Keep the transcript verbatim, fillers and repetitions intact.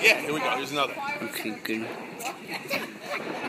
Yeah, here we go. Here's another. Okay, good.